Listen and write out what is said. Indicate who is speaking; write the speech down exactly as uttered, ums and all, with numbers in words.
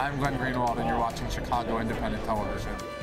Speaker 1: I'm Glenn Greenwald, and you're watching Chicago Independent Television.